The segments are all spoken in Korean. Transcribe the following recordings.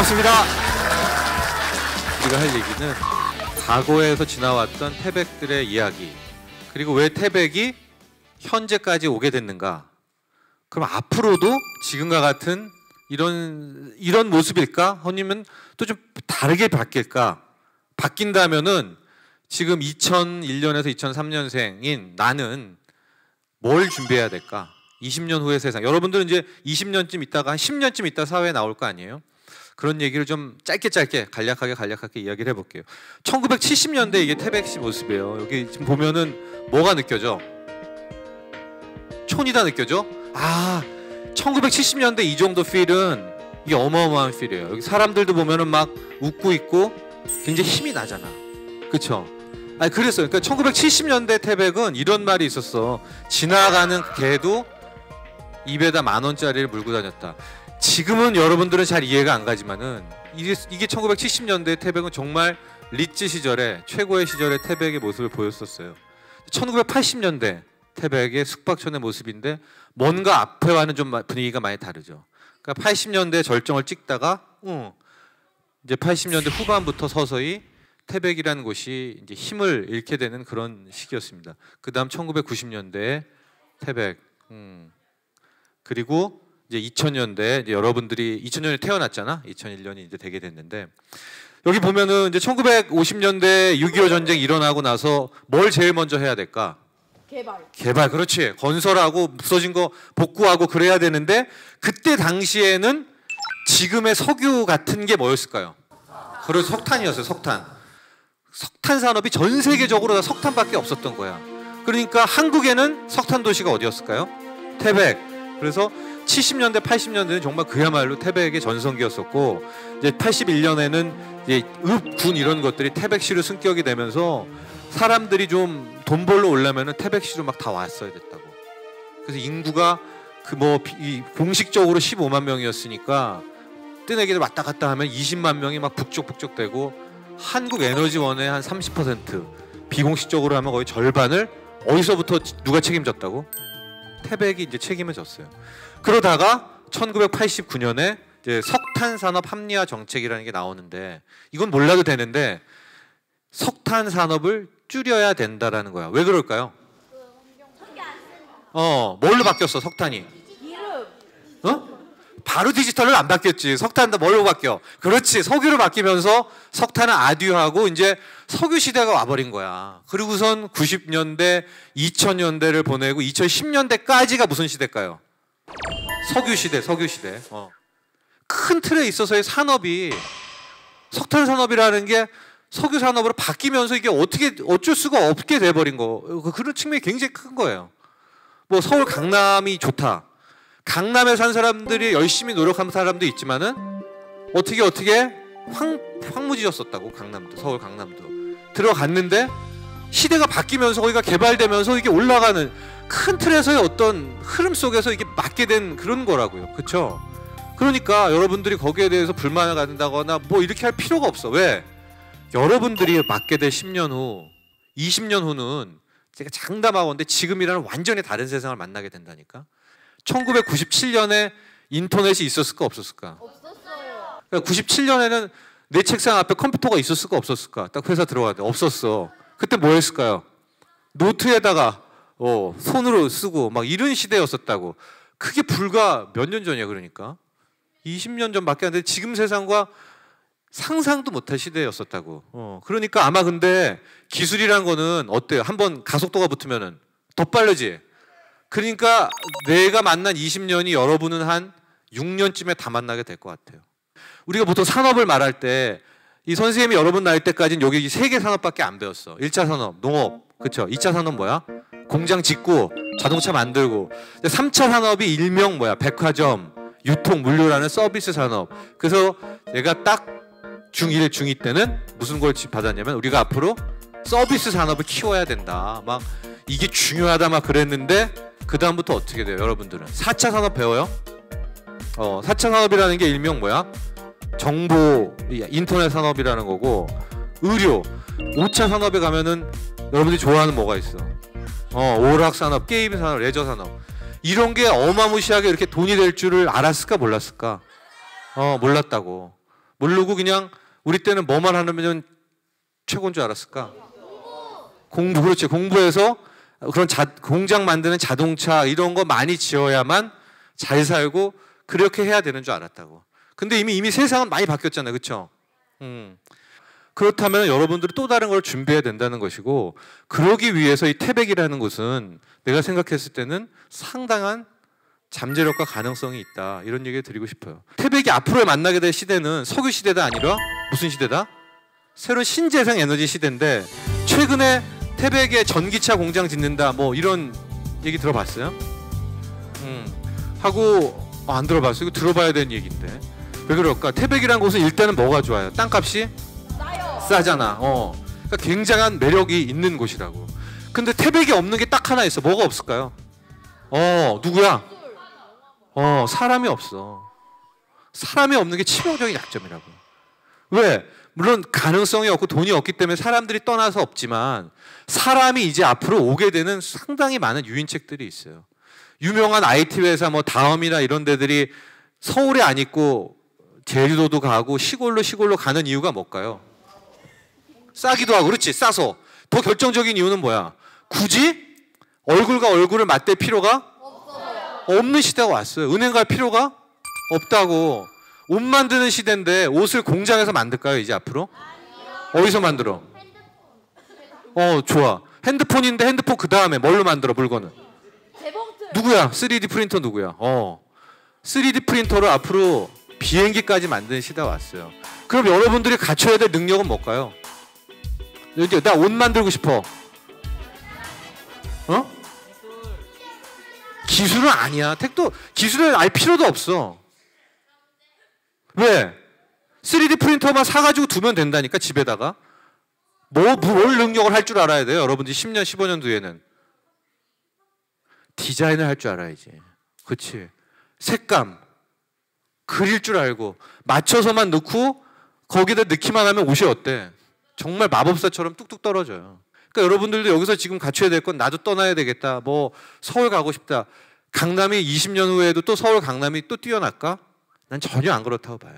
반갑습니다. 우리가 할 얘기는 과거에서 지나왔던 태백들의 이야기, 그리고 왜 태백이 현재까지 오게 됐는가. 그럼 앞으로도 지금과 같은 이런 모습일까? 아니면 또 좀 다르게 바뀔까? 바뀐다면은 지금 2001년에서 2003년생인 나는 뭘 준비해야 될까? 20년 후의 세상. 여러분들은 이제 20년쯤 있다가 한 10년쯤 있다 사회에 나올 거 아니에요? 그런 얘기를 좀 짧게 간략하게 이야기를 해볼게요. 1970년대 이게 태백시 모습이에요. 여기 지금 보면은 뭐가 느껴져? 촌이 다 느껴져? 아, 1970년대 이 정도 필은 이게 어마어마한 필이에요. 여기 사람들도 보면은 막 웃고 있고 굉장히 힘이 나잖아. 그쵸? 아니 그랬어요. 그러니까 1970년대 태백은 이런 말이 있었어. 지나가는 개도 입에다 10,000원짜리를 물고 다녔다. 지금은 여러분들은 잘 이해가 안 가지만은 이게 1970년대 태백은 정말 리츠 시절에 최고의 시절의 태백의 모습을 보였었어요. 1980년대 태백의 숙박촌의 모습인데 뭔가 앞에와는 좀 분위기가 많이 다르죠. 그러니까 80년대 절정을 찍다가 이제 80년대 후반부터 서서히 태백이라는 곳이 이제 힘을 잃게 되는 그런 시기였습니다. 그다음 1990년대 태백, 그리고 이제 2000년대 이제 여러분들이 2000년에 태어났잖아. 2001년이 이제 되게 됐는데 여기 보면은 이제 1950년대 6.25 전쟁 일어나고 나서 뭘 제일 먼저 해야 될까? 개발, 그렇지. 건설하고 부서진 거 복구하고 그래야 되는데 그때 당시에는 지금의 석유 같은 게 뭐였을까요? 그래서 석탄이었어요. 석탄 산업이 전 세계적으로 다 석탄밖에 없었던 거야. 그러니까 한국에는 석탄 도시가 어디였을까요? 태백. 그래서 70년대, 80년대는 정말 그야말로 태백의 전성기였었고 이제 81년에는 이제 읍, 군 이런 것들이 태백시로 승격이 되면서 사람들이 좀 돈 벌러 오려면은 태백시로 막 다 왔어야 됐다고. 그래서 인구가 공식적으로 15만 명이었으니까 뜨내기를 왔다 갔다 하면 20만 명이 막 북적북적되고 한국에너지원의 한 30%, 비공식적으로 하면 거의 절반을 어디서부터 누가 책임졌다고? 태백이 이제 책임을 졌어요. 그러다가 1989년에 이제 석탄 산업 합리화 정책이라는 게 나오는데 이건 몰라도 되는데 석탄 산업을 줄여야 된다라는 거야. 왜 그럴까요? 뭘로 바뀌었어 석탄이? 바로 디지털로 안 바뀌었지. 석탄도 뭘로 바뀌어? 그렇지. 석유로 바뀌면서 석탄은 아듀하고 이제 석유 시대가 와버린 거야. 그리고선 90년대, 2000년대를 보내고 2010년대까지가 무슨 시대일까요? 석유 시대. 큰 틀에 있어서의 산업이 석탄 산업이라는 게 석유 산업으로 바뀌면서 이게 어쩔 수가 없게 돼버린 거. 그런 측면이 굉장히 큰 거예요. 뭐 서울 강남이 좋다. 강남에 산 사람들이 열심히 노력한 사람도 있지만은 어떻게 황무지였었다고. 서울 강남도 들어갔는데 시대가 바뀌면서 거기가 개발되면서 이게 올라가는 큰 틀에서의 어떤 흐름 속에서 이게 맞게 된 그런 거라고요. 그렇죠? 그러니까 여러분들이 거기에 대해서 불만을 갖는다거나 뭐 이렇게 할 필요가 없어. 왜? 여러분들이 맞게 될 10년 후, 20년 후는 제가 장담하건데 지금이라는 완전히 다른 세상을 만나게 된다니까. 1997년에 인터넷이 있었을까 없었을까? 없었어요. 그러니까 97년에는 내 책상 앞에 컴퓨터가 있었을까 없었을까? 딱 회사 들어갔는데 없었어. 그때 뭐 했을까요? 노트에다가 손으로 쓰고 막 이런 시대였었다고. 그게 불과 몇 년 전이야. 그러니까 20년 전밖에 안 돼. 지금 세상과 상상도 못할 시대였었다고. 그러니까 아마 근데 기술이란 거는 어때요? 한번 가속도가 붙으면은 더 빠르지. 그러니까 내가 만난 20년이 여러분은 한 6년쯤에 다 만나게 될 것 같아요. 우리가 보통 산업을 말할 때 이 선생님이 여러분 나이 때까지는 여기 3개 산업밖에 안 배웠어. 1차 산업, 농업. 그쵸? 2차 산업 뭐야? 공장 짓고 자동차 만들고. 3차 산업이 일명 뭐야? 백화점, 유통, 물류라는 서비스 산업. 그래서 얘가 딱 중1, 중2 때는 무슨 걸 받았냐면 우리가 앞으로 서비스 산업을 키워야 된다. 막 이게 중요하다 막 그랬는데 그 다음부터 어떻게 돼요? 여러분들은 4차 산업 배워요? 4차 산업이라는 게 일명 뭐야? 정보, 인터넷 산업이라는 거고. 의료, 5차 산업에 가면은 여러분들이 좋아하는 뭐가 있어? 오락 산업, 게임 산업, 레저 산업. 이런 게 어마무시하게 이렇게 돈이 될 줄을 알았을까 몰랐을까? 몰랐다고. 모르고 그냥 우리 때는 뭐만 하면 최고인 줄 알았을까? 공부, 그렇지. 공부해서 그런 공장 만드는 자동차 이런 거 많이 지어야만 잘 살고 그렇게 해야 되는 줄 알았다고. 근데 이미 세상은 많이 바뀌었잖아요. 그렇죠? 그렇다면 여러분들이 또 다른 걸 준비해야 된다는 것이고, 그러기 위해서 이 태백이라는 곳은 내가 생각했을 때는 상당한 잠재력과 가능성이 있다, 이런 얘기를 드리고 싶어요. 태백이 앞으로 만나게 될 시대는 석유 시대가 아니라 무슨 시대다? 새로운 신재생 에너지 시대인데, 최근에 태백에 전기차 공장 짓는다 뭐 이런 얘기 들어봤어요? 하고 안 들어봤어요. 이거 들어봐야 되는 얘기인데 왜 그럴까? 태백이라는 곳은 일단은 뭐가 좋아요? 땅값이 싸잖아. 그러니까 굉장한 매력이 있는 곳이라고. 근데 태백이 없는 게 딱 하나 있어. 뭐가 없을까요? 누구야? 사람이 없어. 사람이 없는 게 치명적인 약점이라고. 왜? 물론 가능성이 없고 돈이 없기 때문에 사람들이 떠나서 없지만, 사람이 이제 앞으로 오게 되는 상당히 많은 유인책들이 있어요. 유명한 IT 회사 뭐 다음이나 이런 데들이 서울에 안 있고 제주도도 가고 시골로 가는 이유가 뭘까요? 싸기도 하고. 그렇지, 싸서. 더 결정적인 이유는 뭐야? 굳이 얼굴과 얼굴을 맞댈 필요가 없는 시대가 왔어요. 은행 갈 필요가 없다고. 옷 만드는 시대인데 옷을 공장에서 만들까요, 이제 앞으로? 어디서 만들어? 좋아. 핸드폰인데 핸드폰 그 다음에 뭘로 만들어, 물건은? 누구야? 3D 프린터 누구야? 3D 프린터로 앞으로 비행기까지 만드는 시대가 왔어요. 그럼 여러분들이 갖춰야 될 능력은 뭘까요? 나 옷 만들고 싶어. 기술은 아니야. 기술을 알 필요도 없어. 왜? 3D 프린터만 사가지고 두면 된다니까, 집에다가. 뭘 능력을 할 줄 알아야 돼요, 여러분들이 10년, 15년 뒤에는. 디자인을 할 줄 알아야지. 그치? 색감, 그릴 줄 알고, 맞춰서만 넣고, 거기다 넣기만 하면 옷이 어때? 정말 마법사처럼 뚝뚝 떨어져요. 그러니까 여러분들도 여기서 지금 갖춰야 될 건, 나도 떠나야 되겠다, 뭐 서울 가고 싶다. 강남이 20년 후에도 또 서울 강남이 또 뛰어날까? 난 전혀 안 그렇다고 봐요.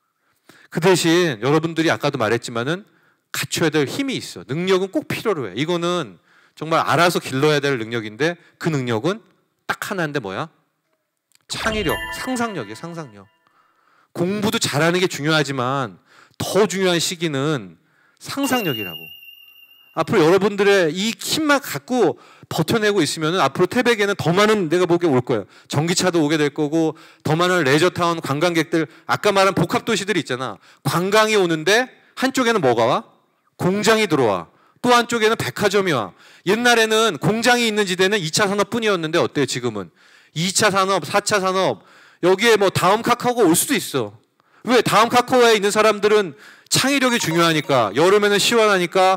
그 대신 여러분들이 아까도 말했지만은 갖춰야 될 힘이 있어. 능력은 꼭 필요로 해. 이거는 정말 알아서 길러야 될 능력인데, 그 능력은 딱 하나인데 뭐야? 창의력, 상상력이에요. 상상력. 공부도 잘하는 게 중요하지만 더 중요한 시기는 상상력이라고. 앞으로 여러분들의 이 힘만 갖고 버텨내고 있으면 앞으로 태백에는 더 많은, 내가 보기에 올 거예요. 전기차도 오게 될 거고, 더 많은 레저타운 관광객들, 아까 말한 복합도시들이 있잖아. 관광이 오는데 한쪽에는 뭐가 와? 공장이 들어와. 또 한쪽에는 백화점이 와. 옛날에는 공장이 있는 지대는 2차 산업뿐이었는데 어때요, 지금은? 2차 산업, 4차 산업, 여기에 뭐 다음 카카오가 올 수도 있어. 왜? 다음 카카오에 있는 사람들은 창의력이 중요하니까, 여름에는 시원하니까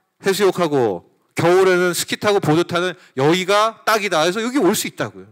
해수욕하고, 겨울에는 스키 타고 보드 타는 여기가 딱이다 해서 여기 올 수 있다고요.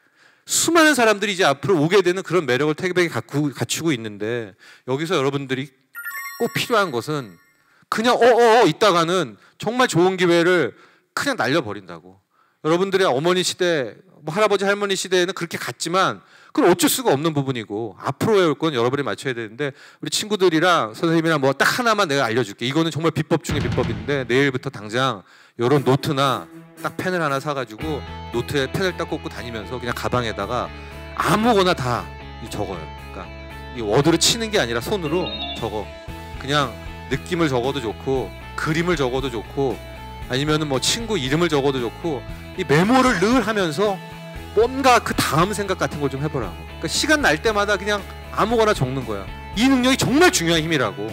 수많은 사람들이 이제 앞으로 오게 되는 그런 매력을 태백이 갖추고 있는데, 여기서 여러분들이 꼭 필요한 것은 그냥 있다가는 정말 좋은 기회를 그냥 날려버린다고. 여러분들의 어머니 시대, 뭐 할아버지 할머니 시대에는 그렇게 갔지만 그건 어쩔 수가 없는 부분이고, 앞으로의 올 건 여러분이 맞춰야 되는데, 우리 친구들이랑 선생님이랑 뭐 딱 하나만 내가 알려줄게. 이거는 정말 비법 중에 비법인데, 내일부터 당장 이런 노트나 딱 펜을 하나 사가지고 노트에 펜을 딱 꽂고 다니면서 그냥 가방에다가 아무거나 다 적어요. 그러니까 이 워드를 치는 게 아니라 손으로 적어. 그냥 느낌을 적어도 좋고, 그림을 적어도 좋고, 아니면은 뭐 친구 이름을 적어도 좋고, 이 메모를 늘 하면서 뭔가 그 다음 생각 같은 걸 좀 해보라고. 그러니까 시간 날 때마다 그냥 아무거나 적는 거야. 이 능력이 정말 중요한 힘이라고.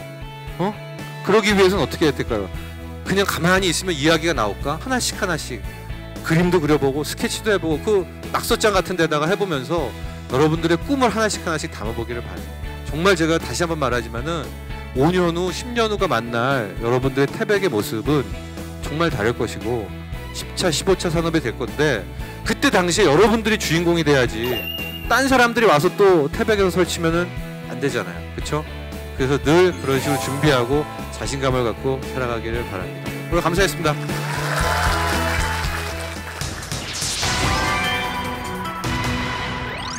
그러기 위해서는 어떻게 해야 될까요? 그냥 가만히 있으면 이야기가 나올까? 하나씩 그림도 그려보고 스케치도 해보고 그 낙서장 같은 데다가 해보면서 여러분들의 꿈을 하나씩 담아보기를 바래요. 정말 제가 다시 한번 말하지만은 5년 후, 10년 후가 만날 여러분들의 태백의 모습은 정말 다를 것이고, 10차, 15차 산업이 될 건데, 그때 당시에 여러분들이 주인공이 돼야지 딴 사람들이 와서 또 태백에서 설치면은 안 되잖아요. 그렇죠? 그래서 늘 그런 식으로 준비하고 자신감을 갖고 살아가기를 바랍니다. 오늘 감사했습니다.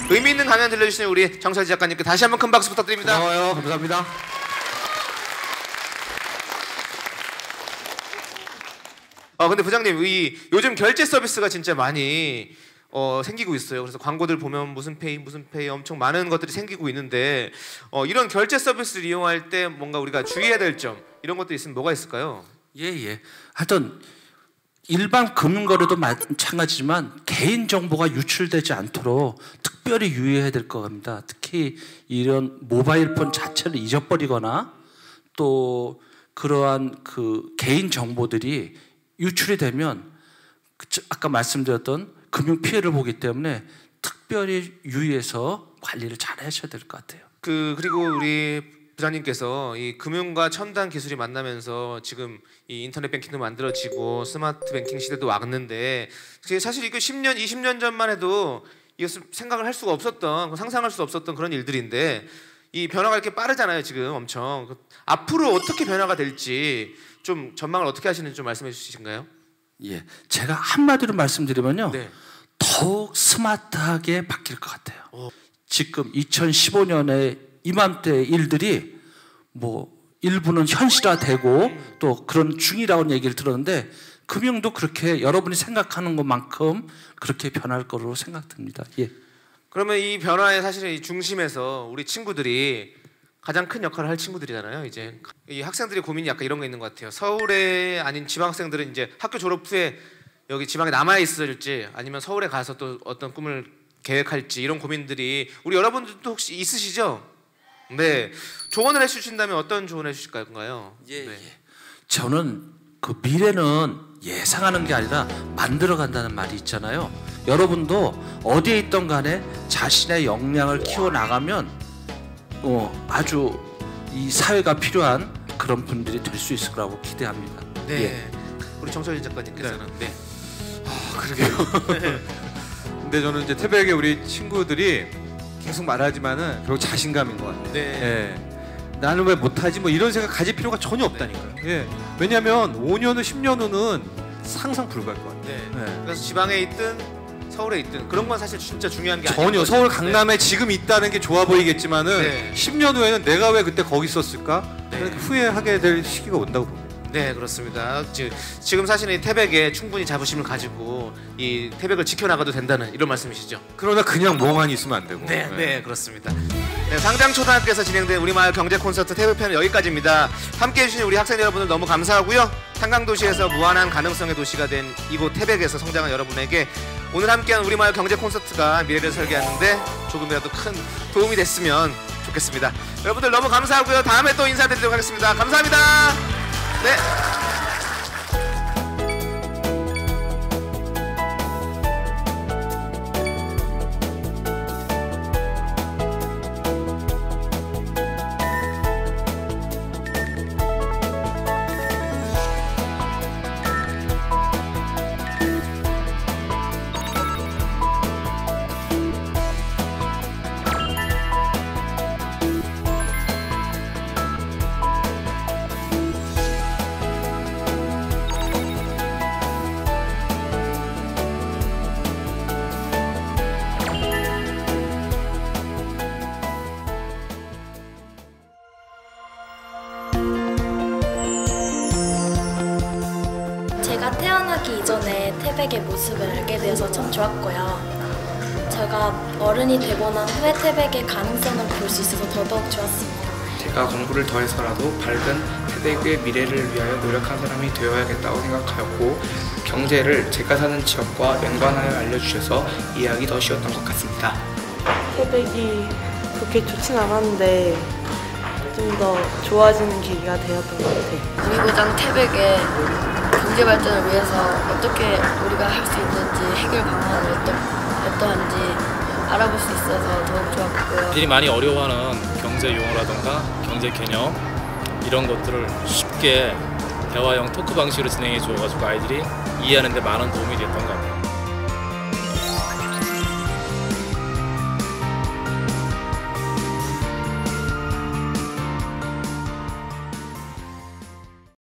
의미 있는 강연 들려주신 우리 정철지 작가님께 다시 한번 큰 박수 부탁드립니다. 고마워요. 감사합니다. 근데 부장님, 요즘 결제 서비스가 진짜 많이 생기고 있어요. 그래서 광고들 보면 무슨 페이 엄청 많은 것들이 생기고 있는데 이런 결제 서비스를 이용할 때 뭔가 우리가 주의해야 될 점 이런 것도 있으면 뭐가 있을까요? 예. 하여튼 일반 금융거래도 마찬가지지만 개인 정보가 유출되지 않도록 특별히 유의해야 될 것 같습니다. 특히 이런 모바일폰 자체를 잊어버리거나 또 그러한 그 개인 정보들이 유출이 되면 아까 말씀드렸던 금융 피해를 보기 때문에 특별히 유의해서 관리를 잘 하셔야 될 것 같아요. 그리고 우리 부장님께서 이 금융과 첨단 기술이 만나면서 지금 이 인터넷 뱅킹도 만들어지고 스마트 뱅킹 시대도 왔는데 사실 이거 10년, 20년 전만 해도 이것을 생각을 할 수가 없었던, 상상할 수 없었던 그런 일들인데 이 변화가 이렇게 빠르잖아요. 지금 엄청 앞으로 어떻게 변화가 될지 좀 전망을 어떻게 하시는지 좀 말씀해 주시신가요? 예, 제가 한마디로 말씀드리면요, 네. 더욱 스마트하게 바뀔 것 같아요. 지금 2015년에 이맘때 일들이 뭐 일부는 현실화되고 또 그런 중이라고 얘기를 들었는데 금융도 그렇게 여러분이 생각하는 것만큼 그렇게 변할 거로 생각됩니다. 예. 그러면 이 변화의 사실은 이 중심에서 우리 친구들이 가장 큰 역할을 할 친구들이잖아요. 이제 이 학생들의 고민이 약간 이런 거 있는 것 같아요. 서울에 아닌 지방 학생들은 이제 학교 졸업 후에 여기 지방에 남아 있을지 아니면 서울에 가서 또 어떤 꿈을 계획할지 이런 고민들이 우리 여러분들도 혹시 있으시죠? 네. 조언을 해주신다면 어떤 조언을 해주실까요? 네. 저는 그 미래는 예상하는 게 아니라 만들어간다는 말이 있잖아요. 여러분도 어디에 있던 간에 자신의 역량을 키워나가면 아주 이 사회가 필요한 그런 분들이 될 수 있을 거라고 기대합니다. 네. 예. 우리 정철진 작가님께서는 네. 그러게요. 근데 저는 이제 태백의 우리 친구들이 계속 말하지만은 결국 자신감인 것 같아요. 네. 예. 나는 왜 못하지? 뭐 이런 생각 가질 필요가 전혀 없다니까요. 예. 왜냐하면 5년 후, 10년 후는 상상 불가할 것 같아요. 네. 예. 그래서 지방에 있든 서울에 있든 그런 건 사실 진짜 중요한 게 아니에요. 전혀 서울 강남에 지금 있다는 게 좋아 보이겠지만은 네. 10년 후에는 내가 왜 그때 거기 있었을까? 네. 후회하게 될 시기가 온다고 봅니다. 네, 그렇습니다. 지금 사실은 이 태백에 충분히 자부심을 가지고 이 태백을 지켜나가도 된다는 이런 말씀이시죠? 그러나 그냥 멍하니 있으면 안 되고. 네, 그렇습니다. 네, 상장초등학교에서 진행된 우리마을 경제 콘서트 태백편은 여기까지입니다. 함께해 주신 우리 학생 여러분들 너무 감사하고요. 한강도시에서 무한한 가능성의 도시가 된 이곳 태백에서 성장한 여러분에게 오늘 함께한 우리마을 경제 콘서트가 미래를 설계하는데 조금이라도 큰 도움이 됐으면 좋겠습니다. 여러분들 너무 감사하고요. 다음에 또 인사드리도록 하겠습니다. 감사합니다. 네. 제가 태어나기 이전에 태백의 모습을 알게 되어서 참 좋았고요. 제가 어른이 되고 난 후에 태백의 가능성을 볼 수 있어서 더더욱 좋았습니다. 제가 공부를 더 해서라도 밝은 태백의 미래를 위하여 노력한 사람이 되어야겠다고 생각하였고 경제를 제가 사는 지역과 연관하여 알려주셔서 이해하기 더 쉬웠던 것 같습니다. 태백이 그렇게 좋진 않았는데 좀 더 좋아지는 계기가 되었던 것 같아요. 우리고장 태백의 경제 발전을 위해서 어떻게 우리가 할 수 있는지 해결 방안을 어떠한지 알아볼 수 있어서 더욱 좋았고요. 아이들이 많이 어려워하는 경제 용어라던가 경제 개념 이런 것들을 쉽게 대화형 토크 방식으로 진행해 주어가지고 아이들이 이해하는 데 많은 도움이 됐던 것 같아요.